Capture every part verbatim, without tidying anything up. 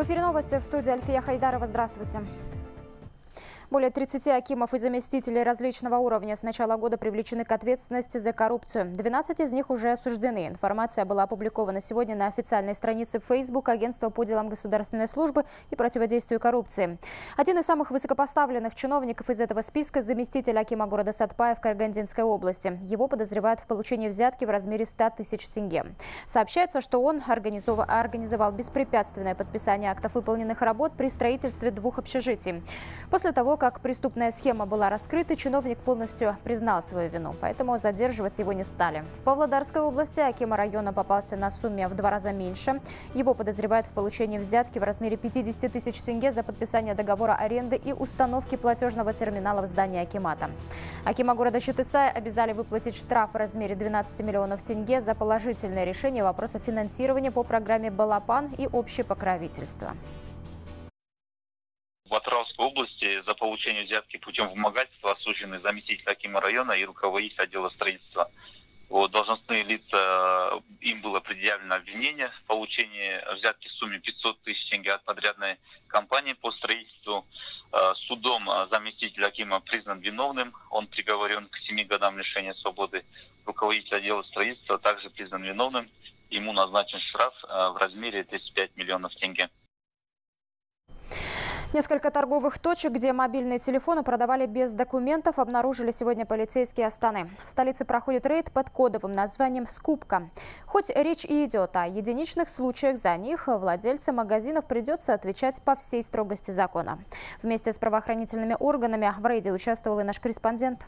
В эфире новости, в студии Альфия Хайдарова. Здравствуйте. Более тридцати акимов и заместителей различного уровня с начала года привлечены к ответственности за коррупцию. двенадцать из них уже осуждены. Информация была опубликована сегодня на официальной странице Facebook Агентства по делам государственной службы и противодействию коррупции. Один из самых высокопоставленных чиновников из этого списка – заместитель акима города Сатпаев Карагандинской области. Его подозревают в получении взятки в размере ста тысяч тенге. Сообщается, что он организовал беспрепятственное подписание актов выполненных работ при строительстве двух общежитий. После того, как преступная схема была раскрыта, чиновник полностью признал свою вину, поэтому задерживать его не стали. В Павлодарской области аким района попался на сумме в два раза меньше. Его подозревают в получении взятки в размере пятидесяти тысяч тенге за подписание договора аренды и установки платежного терминала в здании акимата. Акима города Чутысай обязали выплатить штраф в размере двенадцати миллионов тенге за положительное решение вопроса финансирования по программе «Балапан» и общее покровительство. В Атырауской области за получение взятки путем вымогательства осуждены заместитель акима района и руководитель отдела строительства. Вот, должностные лица, им было предъявлено обвинение в получении взятки в сумме пятьсот тысяч тенге от подрядной компании по строительству. Судом заместитель акима признан виновным, он приговорен к семи годам лишения свободы. Руководитель отдела строительства также признан виновным, ему назначен штраф в размере тридцати пяти миллионов тенге. Несколько торговых точек, где мобильные телефоны продавали без документов, обнаружили сегодня полицейские Астаны. В столице проходит рейд под кодовым названием «Скупка». Хоть речь и идет о единичных случаях, за них владельцам магазинов придется отвечать по всей строгости закона. Вместе с правоохранительными органами в рейде участвовал и наш корреспондент.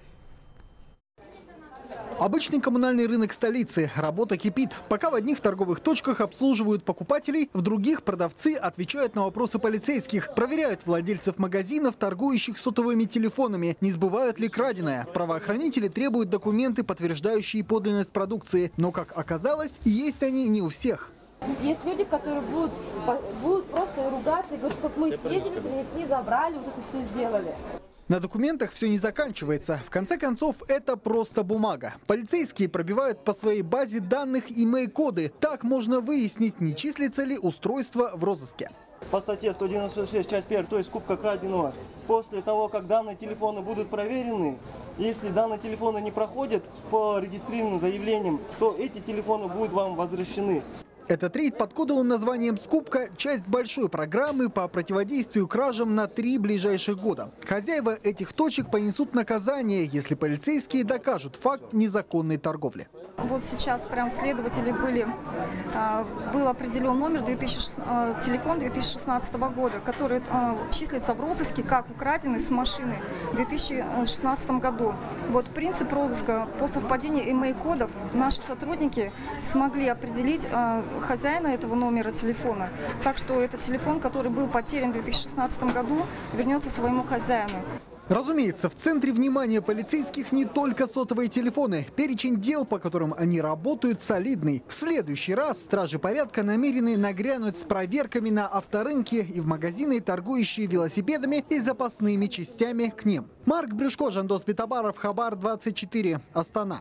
Обычный коммунальный рынок столицы. Работа кипит. Пока в одних торговых точках обслуживают покупателей, в других продавцы отвечают на вопросы полицейских. Проверяют владельцев магазинов, торгующих сотовыми телефонами, не сбывают ли краденое. Правоохранители требуют документы, подтверждающие подлинность продукции. Но, как оказалось, есть они не у всех. Есть люди, которые будут, будут просто ругаться и говорить, что мы съездили, принесли, забрали, вот это все сделали. На документах все не заканчивается. В конце концов, это просто бумага. Полицейские пробивают по своей базе данных имей-коды. Так можно выяснить, не числится ли устройство в розыске. По статье сто девяносто шесть, часть первая, то есть скупка краденого. После того, как данные телефоны будут проверены, если данные телефоны не проходят по регистрированным заявлениям, то эти телефоны будут вам возвращены. Этот рейд под кодовым названием «Скупка» – часть большой программы по противодействию кражам на три ближайших года. Хозяева этих точек понесут наказание, если полицейские докажут факт незаконной торговли. Вот сейчас прям следователи были, был определен номер две тысячи, телефон две тысячи шестнадцатого года, который числится в розыске как украденный с машины в две тысячи шестнадцатом году. Вот принцип розыска по совпадению имей-кодов наши сотрудники смогли определить хозяина этого номера телефона. Так что этот телефон, который был потерян в две тысячи шестнадцатом году, вернется своему хозяину. Разумеется, в центре внимания полицейских не только сотовые телефоны. Перечень дел, по которым они работают, солидный. В следующий раз стражи порядка намерены нагрянуть с проверками на авторынке и в магазины, торгующие велосипедами и запасными частями к ним. Марк Брюшко, Жандос Битабаров, Хабар двадцать четыре, Астана.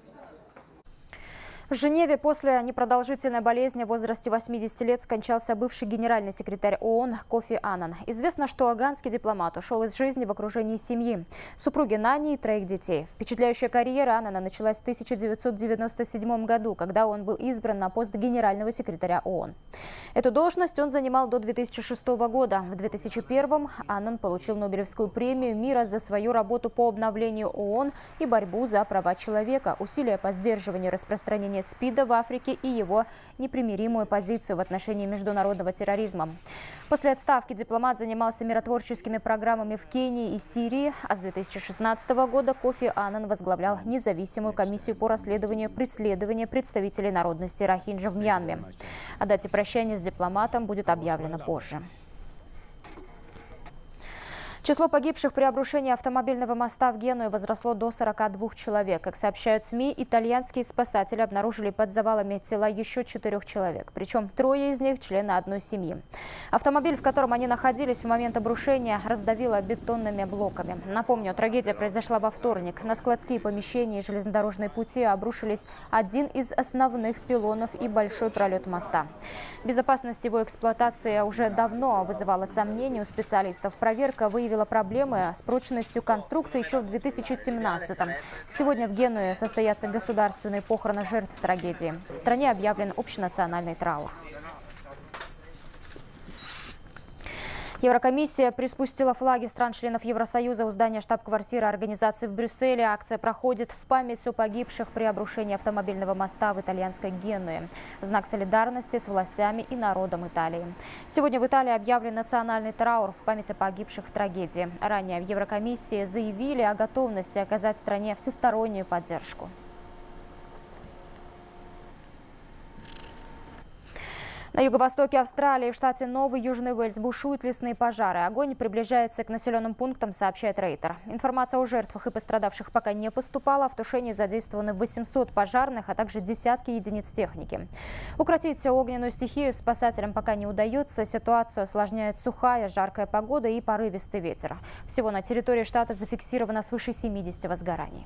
В Женеве после непродолжительной болезни в возрасте восьмидесяти лет скончался бывший генеральный секретарь ООН Кофи Аннан. Известно, что афганский дипломат ушел из жизни в окружении семьи, супруги Нани и троих детей. Впечатляющая карьера Аннана началась в тысяча девятьсот девяносто седьмом году, когда он был избран на пост генерального секретаря ООН. Эту должность он занимал до две тысячи шестого года. В две тысячи первом Аннан получил Нобелевскую премию мира за свою работу по обновлению ООН и борьбу за права человека, усилия по сдерживанию распространения СПИДа в Африке и его непримиримую позицию в отношении международного терроризма. После отставки дипломат занимался миротворческими программами в Кении и Сирии, а с две тысячи шестнадцатого года Кофи Аннан возглавлял независимую комиссию по расследованию преследования представителей народности рохинджа в Мьянме. О дате прощания с дипломатом будет объявлено позже. Число погибших при обрушении автомобильного моста в Генуе возросло до сорока двух человек. Как сообщают СМИ, итальянские спасатели обнаружили под завалами тела еще четырех человек. Причем трое из них – члены одной семьи. Автомобиль, в котором они находились в момент обрушения, раздавило бетонными блоками. Напомню, трагедия произошла во вторник. На складские помещения и железнодорожные пути обрушились один из основных пилонов и большой пролет моста. Безопасность его эксплуатации уже давно вызывала сомнения у специалистов. Проверка выявила проблемы с прочностью конструкции еще в две тысячи семнадцатом. Сегодня в Генуе состоятся государственные похороны жертв трагедии. В стране объявлен общенациональный траур. Еврокомиссия приспустила флаги стран-членов Евросоюза у здания штаб-квартиры организации в Брюсселе. Акция проходит в память о погибших при обрушении автомобильного моста в итальянской Генуе. В знак солидарности с властями и народом Италии. Сегодня в Италии объявлен национальный траур в память о погибших в трагедии. Ранее в Еврокомиссии заявили о готовности оказать стране всестороннюю поддержку. На юго-востоке Австралии, в штате Новый Южный Уэльс, бушуют лесные пожары. Огонь приближается к населенным пунктам, сообщает Рейтер. Информация о жертвах и пострадавших пока не поступала. В тушении задействованы восемьсот пожарных, а также десятки единиц техники. Укротить огненную стихию спасателям пока не удается. Ситуацию осложняет сухая, жаркая погода и порывистый ветер. Всего на территории штата зафиксировано свыше семидесяти возгораний.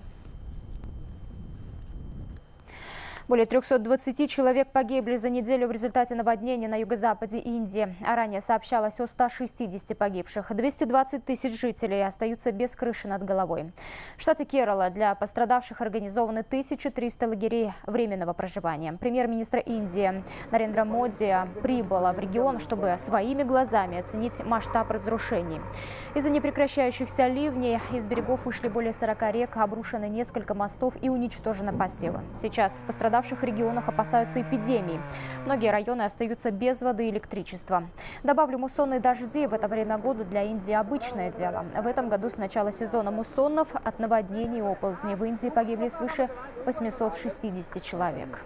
Более трёхсот двадцати человек погибли за неделю в результате наводнения на юго-западе Индии. А ранее сообщалось о ста шестидесяти погибших. двести двадцать тысяч жителей остаются без крыши над головой. В штате Керала для пострадавших организованы тысяча триста лагерей временного проживания. Премьер-министр Индии Нарендра Моди прибыла в регион, чтобы своими глазами оценить масштаб разрушений. Из-за непрекращающихся ливней из берегов вышли более сорока рек, обрушены несколько мостов и уничтожены посевы. Сейчас в пострадавших В пострадавших регионах опасаются эпидемии. Многие районы остаются без воды и электричества. Добавлю, муссонные дожди в это время года для Индии обычное дело. В этом году с начала сезона муссонов от наводнений и оползней в Индии погибли свыше восьмисот шестидесяти человек.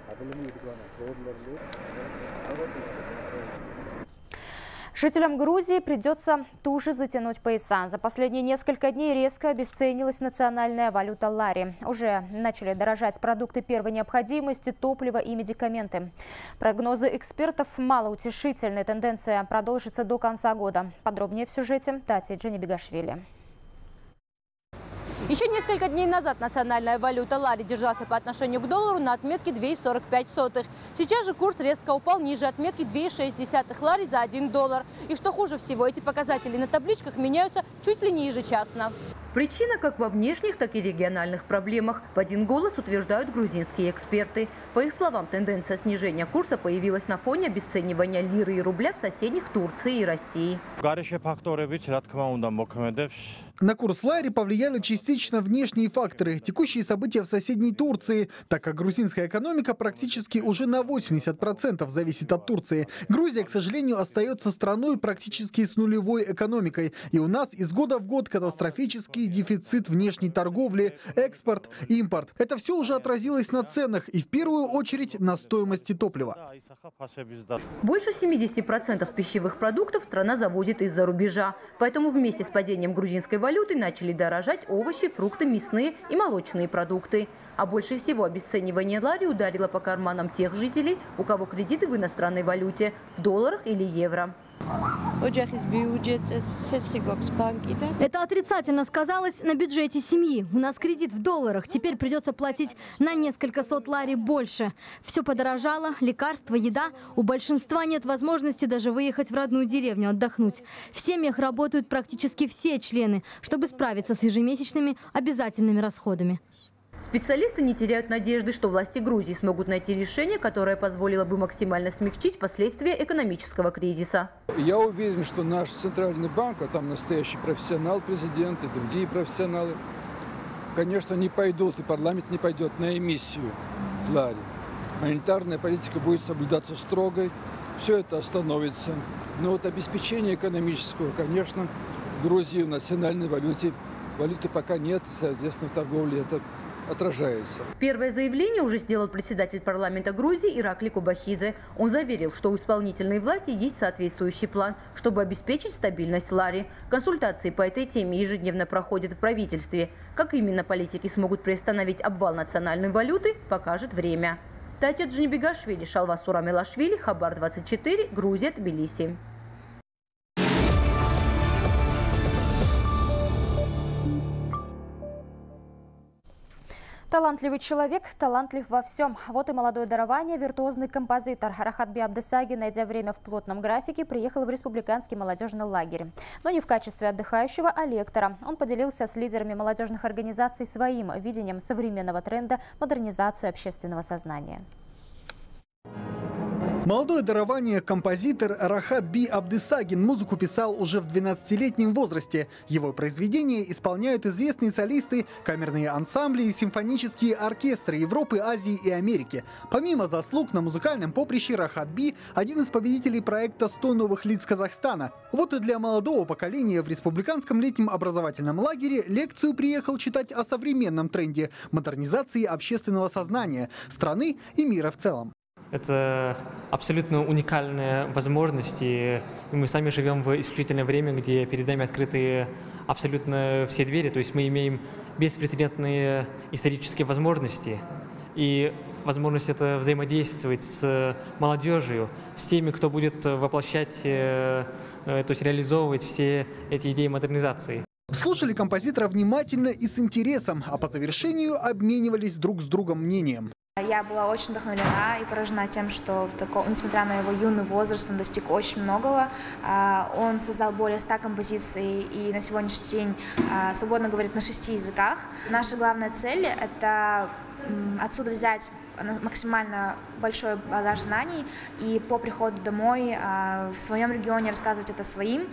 Жителям Грузии придется туже затянуть пояса. За последние несколько дней резко обесценилась национальная валюта лари. Уже начали дорожать продукты первой необходимости, топливо и медикаменты. Прогнозы экспертов малоутешительны. Тенденция продолжится до конца года. Подробнее в сюжете Тати Джанибегашвили. Еще несколько дней назад национальная валюта лари держалась по отношению к доллару на отметке две целых сорок пять сотых. Сейчас же курс резко упал ниже отметки две целых шесть десятых лари за один доллар. И что хуже всего, эти показатели на табличках меняются чуть ли не ежечасно. Причина как во внешних, так и региональных проблемах. В один голос утверждают грузинские эксперты. По их словам, тенденция снижения курса появилась на фоне обесценивания лиры и рубля в соседних Турции и России. На курс лари повлияли частично внешние факторы, текущие события в соседней Турции, так как грузинская экономика практически уже на восемьдесят процентов зависит от Турции. Грузия, к сожалению, остается страной практически с нулевой экономикой. И у нас из года в год катастрофический дефицит внешней торговли, экспорт, импорт. Это все уже отразилось на ценах и в первую очередь на стоимости топлива. Больше семидесяти процентов пищевых продуктов страна завозит из-за рубежа. Поэтому вместе с падением грузинской валюты начали дорожать овощи, фрукты, мясные и молочные продукты. А больше всего обесценивание лари ударило по карманам тех жителей, у кого кредиты в иностранной валюте, в долларах или евро. Это отрицательно сказалось на бюджете семьи. У нас кредит в долларах. Теперь придется платить на несколько сот лари больше. Все подорожало, лекарства, еда. У большинства нет возможности даже выехать в родную деревню отдохнуть. В семьях работают практически все члены, чтобы справиться с ежемесячными обязательными расходами. Специалисты не теряют надежды, что власти Грузии смогут найти решение, которое позволило бы максимально смягчить последствия экономического кризиса. Я уверен, что наш центральный банк, а там настоящий профессионал, президент и другие профессионалы, конечно, не пойдут, и парламент не пойдет на эмиссию лари. Монетарная политика будет соблюдаться строго, все это остановится. Но вот обеспечение экономического, конечно, в Грузии в национальной валюте, валюты пока нет, соответственно, в торговле это отражается. Первое заявление уже сделал председатель парламента Грузии Иракли Кобахидзе. Он заверил, что у исполнительной власти есть соответствующий план, чтобы обеспечить стабильность лари. Консультации по этой теме ежедневно проходят в правительстве. Как именно политики смогут приостановить обвал национальной валюты, покажет время. Татья Джанибегашвили, Шалва Сурамелашвили, Хабар двадцать четыре, Грузия, Тбилиси. Талантливый человек, талантлив во всем. Вот и молодое дарование, виртуозный композитор Рахатби Абдысагин, найдя время в плотном графике, приехал в республиканский молодежный лагерь. Но не в качестве отдыхающего, а лектора. Он поделился с лидерами молодежных организаций своим видением современного тренда модернизации общественного сознания. Молодое дарование композитор Рахатби Абдысагин музыку писал уже в двенадцатилетнем возрасте. Его произведения исполняют известные солисты, камерные ансамбли и симфонические оркестры Европы, Азии и Америки. Помимо заслуг на музыкальном поприще, Рахатби – один из победителей проекта «сто новых лиц Казахстана». Вот и для молодого поколения в республиканском летнем образовательном лагере лекцию приехал читать о современном тренде модернизации общественного сознания страны и мира в целом. Это абсолютно уникальная возможность, и мы сами живем в исключительное время, где перед нами открыты абсолютно все двери, то есть мы имеем беспрецедентные исторические возможности, и возможность это взаимодействовать с молодежью, с теми, кто будет воплощать, то есть реализовывать все эти идеи модернизации. Слушали композитора внимательно и с интересом, а по завершению обменивались друг с другом мнением. Я была очень вдохновлена и поражена тем, что, в таком, несмотря на его юный возраст, он достиг очень многого. Он создал более ста композиций и на сегодняшний день свободно говорит на шести языках. Наша главная цель – это отсюда взять максимально большой багаж знаний и по приходу домой в своем регионе рассказывать это своим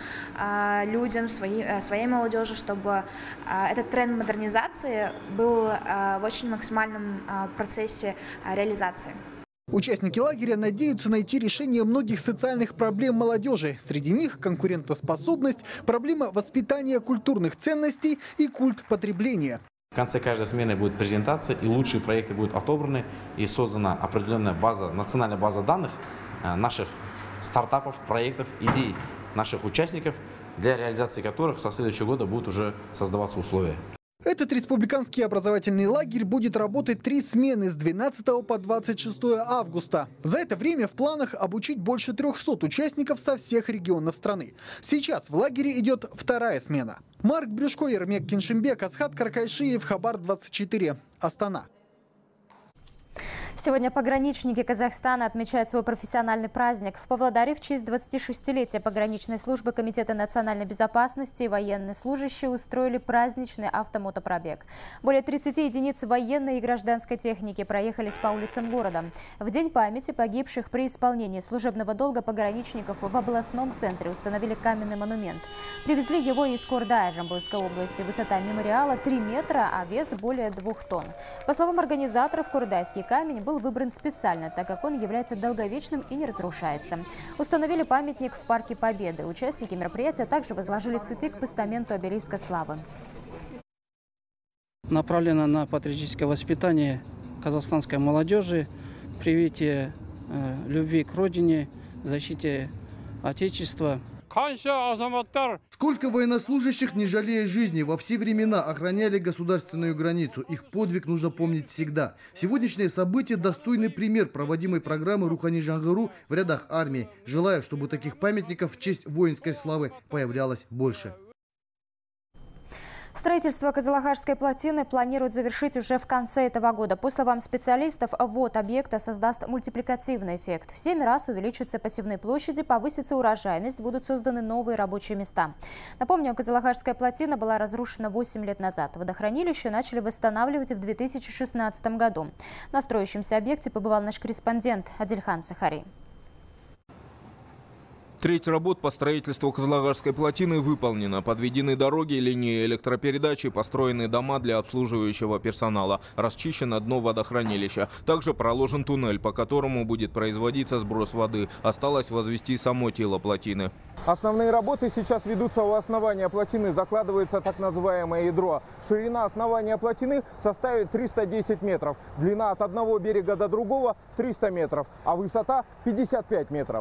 людям, своей, своей молодежи, чтобы этот тренд модернизации был в очень максимальном процессе реализации. Участники лагеря надеются найти решение многих социальных проблем молодежи. Среди них конкурентоспособность, проблема воспитания культурных ценностей и культ потребления. В конце каждой смены будет презентация, и лучшие проекты будут отобраны, и создана определенная база, национальная база данных наших стартапов, проектов, идей наших участников, для реализации которых со следующего года будут уже создаваться условия. Этот республиканский образовательный лагерь будет работать три смены с двенадцатого по двадцать шестое августа. За это время в планах обучить больше трёхсот участников со всех регионов страны. Сейчас в лагере идет вторая смена. Марк Брюшко, Ермек Киншимбек, Асхат Каркайшиев, Хабар двадцать четыре, Астана. Сегодня пограничники Казахстана отмечают свой профессиональный праздник. В Павлодаре в честь двадцатишестилетия пограничной службы Комитета национальной безопасности и военные служащие устроили праздничный автомотопробег. Более тридцати единиц военной и гражданской техники проехались по улицам города. В день памяти погибших при исполнении служебного долга пограничников в областном центре установили каменный монумент. Привезли его из Кордая, Жамбылской области. Высота мемориала три метра, а вес более двух тонн. По словам организаторов, кордайский камень был выбран специально, так как он является долговечным и не разрушается. Установили памятник в Парке Победы. Участники мероприятия также возложили цветы к постаменту обелиска славы. Направлено на патриотическое воспитание казахстанской молодежи, привитие э, любви к родине, защите Отечества. Сколько военнослужащих, не жалея жизни, во все времена охраняли государственную границу. Их подвиг нужно помнить всегда. Сегодняшнее событие – достойный пример проводимой программы «Рухани Жаңғыру» в рядах армии. Желаю, чтобы таких памятников в честь воинской славы появлялось больше. Строительство Кызылагарской плотины планируют завершить уже в конце этого года. По словам специалистов, ввод объекта создаст мультипликативный эффект. В семь раз увеличатся посевные площади, повысится урожайность, будут созданы новые рабочие места. Напомню, Кызылагарская плотина была разрушена восемь лет назад. Водохранилище начали восстанавливать в две тысячи шестнадцатом году. На строящемся объекте побывал наш корреспондент Адильхан Сахари. Треть работ по строительству Кызылагарской плотины выполнена. Подведены дороги, линии электропередачи, построены дома для обслуживающего персонала. Расчищено дно водохранилища. Также проложен туннель, по которому будет производиться сброс воды. Осталось возвести само тело плотины. Основные работы сейчас ведутся у основания плотины. Закладывается так называемое ядро. Ширина основания плотины составит триста десять метров. Длина от одного берега до другого триста метров, а высота пятьдесят пять метров.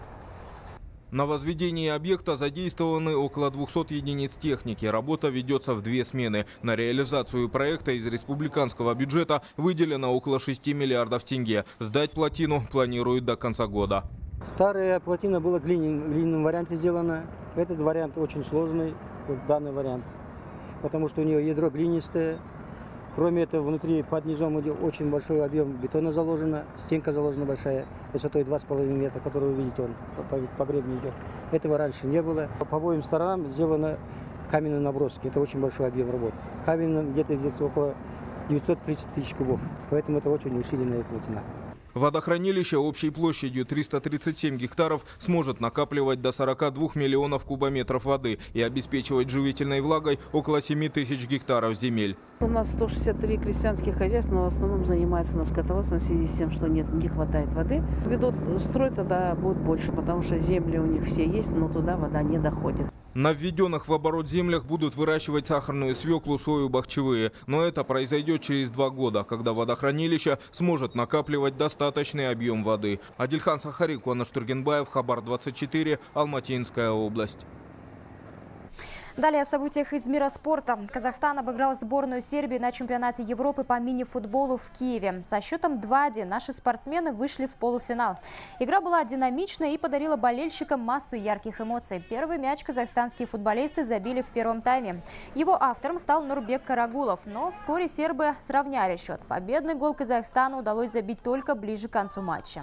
На возведение объекта задействованы около двухсот единиц техники. Работа ведется в две смены. На реализацию проекта из республиканского бюджета выделено около шести миллиардов тенге. Сдать плотину планируют до конца года. Старая плотина была в глиняном варианте сделана. Этот вариант очень сложный, вот данный вариант, потому что у нее ядро глинистое. Кроме этого, внутри под низом очень большой объем бетона заложено, стенка заложена большая, высотой два с половиной метра, которую вы видите, он по, по гребню идет. Этого раньше не было. По обоим сторонам сделано каменные наброски. Это очень большой объем работы. Камень где-то здесь около девятисот тридцати тысяч кубов, поэтому это очень усиленная плотина. Водохранилище общей площадью триста тридцать семь гектаров сможет накапливать до сорока двух миллионов кубометров воды и обеспечивать живительной влагой около семи тысяч гектаров земель. У нас сто шестьдесят три крестьянских хозяйства, но в основном занимаются на скотоводством в связи с тем, что нет, не хватает воды. Ведут строй, тогда будет больше, потому что земли у них все есть, но туда вода не доходит. На введенных в оборот землях будут выращивать сахарную свеклу, сою, бахчевые. Но это произойдет через два года, когда водохранилище сможет накапливать достаточный объем воды. Адильхан Сахарик, Куанаш Тургенбаев, Хабар двадцать четыре, Алматинская область. Далее о событиях из мира спорта. Казахстан обыграл сборную Сербии на чемпионате Европы по мини-футболу в Киеве. Со счетом два один наши спортсмены вышли в полуфинал. Игра была динамичной и подарила болельщикам массу ярких эмоций. Первый мяч казахстанские футболисты забили в первом тайме. Его автором стал Нурбек Карагулов, но вскоре сербы сравняли счет. Победный гол Казахстану удалось забить только ближе к концу матча.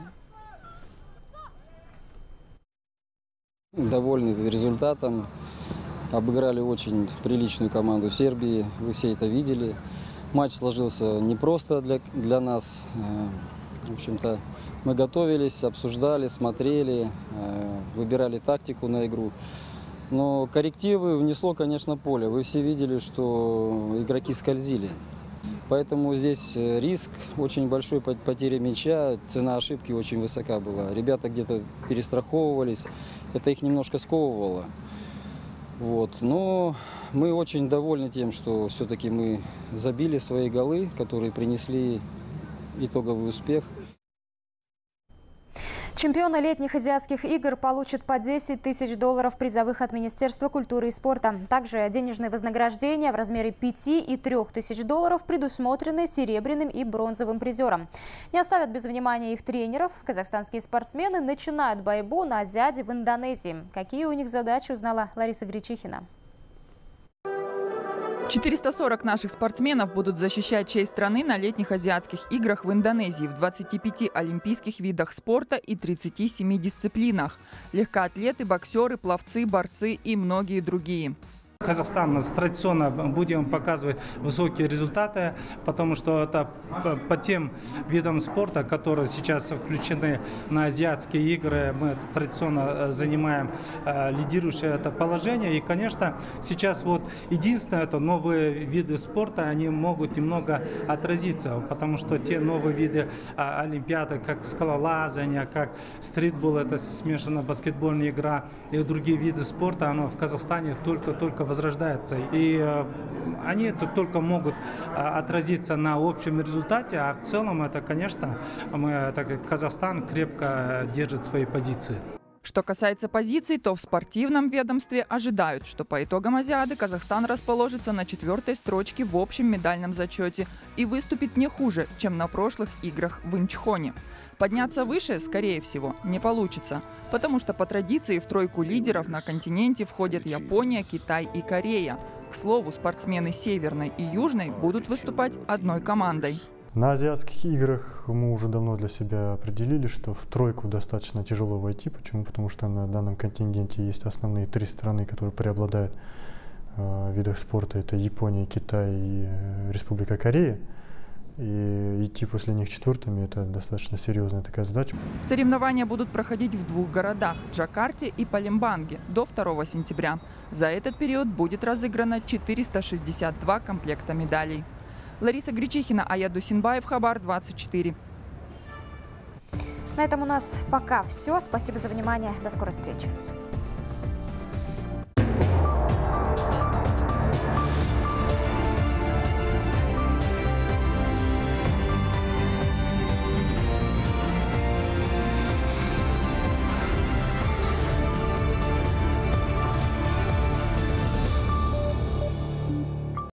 Довольны результатом. Обыграли очень приличную команду Сербии, вы все это видели. Матч сложился непросто для, для нас. В общем-то, мы готовились, обсуждали, смотрели, выбирали тактику на игру. Но коррективы внесло, конечно, поле. Вы все видели, что игроки скользили. Поэтому здесь риск очень большой потери мяча, цена ошибки очень высока была. Ребята где-то перестраховывались, это их немножко сковывало. Вот. Но мы очень довольны тем, что все-таки мы забили свои голы, которые принесли итоговый успех. Чемпионы летних азиатских игр получат по десять тысяч долларов призовых от Министерства культуры и спорта. Также денежные вознаграждения в размере пяти и трёх тысяч долларов предусмотрены серебряным и бронзовым призерам. Не оставят без внимания их тренеров. Казахстанские спортсмены начинают борьбу на Азиаде в Индонезии. Какие у них задачи, узнала Лариса Гречихина. четыреста сорок наших спортсменов будут защищать честь страны на летних азиатских играх в Индонезии в двадцати пяти олимпийских видах спорта и тридцати семи дисциплинах. Легкоатлеты, боксеры, пловцы, борцы и многие другие. Казахстан традиционно будем показывать высокие результаты, потому что это по тем видам спорта, которые сейчас включены на азиатские игры, мы традиционно занимаем лидирующее это положение. И, конечно, сейчас вот единственное, это новые виды спорта, они могут немного отразиться, потому что те новые виды олимпиады, как скалолазание, как стритбол, это смешанная баскетбольная игра и другие виды спорта, оно в Казахстане только-только возрождается. И э, они тут только могут э, отразиться на общем результате, а в целом это, конечно, мы, так как Казахстан крепко держит свои позиции. Что касается позиций, то в спортивном ведомстве ожидают, что по итогам Азиады Казахстан расположится на четвертой строчке в общем медальном зачете и выступит не хуже, чем на прошлых играх в Инчхоне. Подняться выше, скорее всего, не получится, потому что по традиции в тройку лидеров на континенте входят Япония, Китай и Корея. К слову, спортсмены Северной и Южной будут выступать одной командой. На азиатских играх мы уже давно для себя определили, что в тройку достаточно тяжело войти. Почему? Потому что на данном контингенте есть основные три страны, которые преобладают э, в видах спорта. Это Япония, Китай и э, Республика Корея. И идти после них четвертыми – это достаточно серьезная такая задача. Соревнования будут проходить в двух городах – Джакарте и Палембанге до второго сентября. За этот период будет разыграно четыреста шестьдесят два комплекта медалей. Лариса Гречихина, Аят Дусинбаев, Хабар двадцать четыре. На этом у нас пока все. Спасибо за внимание. До скорой встречи.